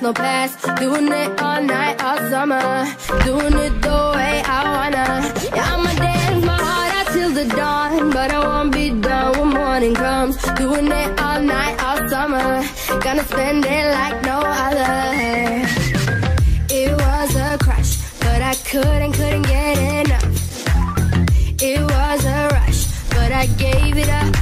no past. Doing it all night, all summer. Doing it the way I wanna. Yeah, I'ma dance my heart out till the dawn, but I won't be done when morning comes. Doing it all night, all summer. Gonna spend it like no other. It was a crush, but I couldn't get enough. It was a rush, but I gave it up.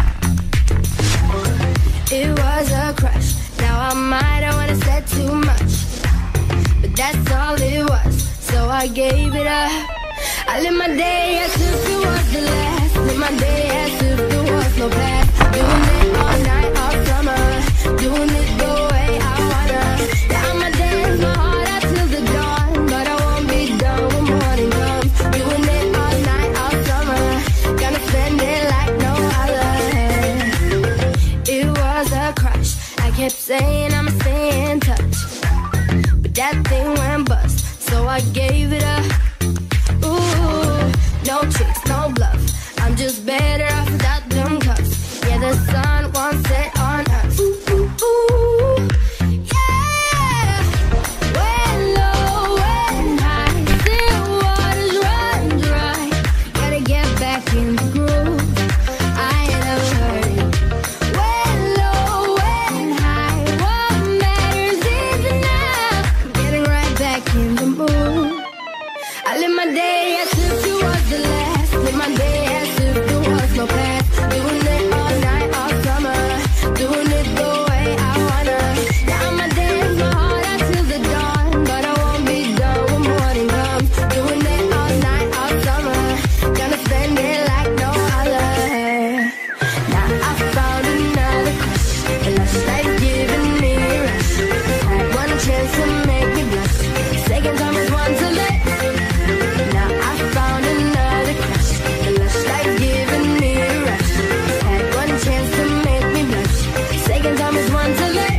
It was a crush. Now I might have wanna said too much, but that's all it was, so I gave it up. I live my day as if it was the last. Live my day as if there was no past. Doing it all night, all summer. Doing it the way I wanna. Yeah, I'ma dance my heart out till the dawn, but I won't be done when morning comes. Doing it all night, all summer. Gonna spend it like no other. It was a crush. I kept saying I'ma stay in touch, but that thing went bust, so I gave it up. Ooh, no tricks, no bluff. I'm just better off without them cuffs. Yeah, the sun won't set on us. Ooh, ooh, ooh. Yeah. When low, when high, still waters run dry. Gotta get back in the groove. I ain't never heard it. When low, when high, what matters is enough. Getting right back in the mood. I live my day as if it was the last. Live my day as if there was no past. Doing it all night, all summer. Doing it the way I wanna. Yeah, I'ma dance my heart out till the dawn, but I won't be done when morning comes. Doing it all night, all summer. Gonna spend it like no other. Now I found another crush, and last night giving me a rush. Had one chance to make me blush. Second time is one to let. Now I found another crush, and last night giving me a rush. Had one chance to make me blush. Second time is one to let.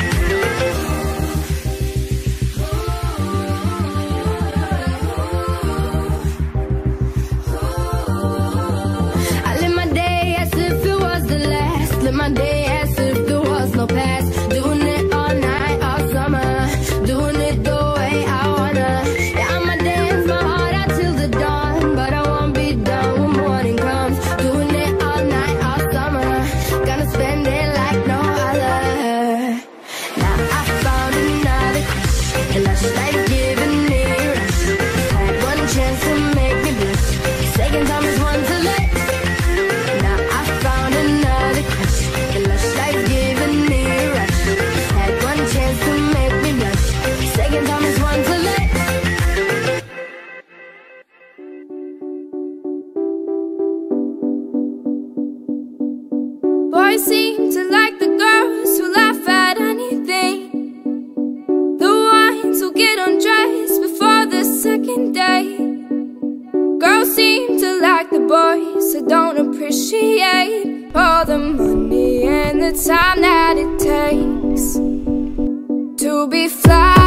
I live my day as if it was the last. Live my day as if there was no past. Doing it all night, all summer. Doing it the way I wanna. Yeah, I'ma dance my heart out till the dawn, but I won't be done when morning comes. Doing it all night, all summer. Gonna spend it like no other. Now I found another crush, and last night giving me a rush. Had one chance to make me blush. Second time is one to let. Now I found another crush, and last night giving me a rush. Had one chance to make me blush. Second time is one to let. Boys seem to like the girls who laugh at anything, the ones who get undressed before the second date. Girls seem to like the boys who don't appreciate all the money and the time that it takes to be fly.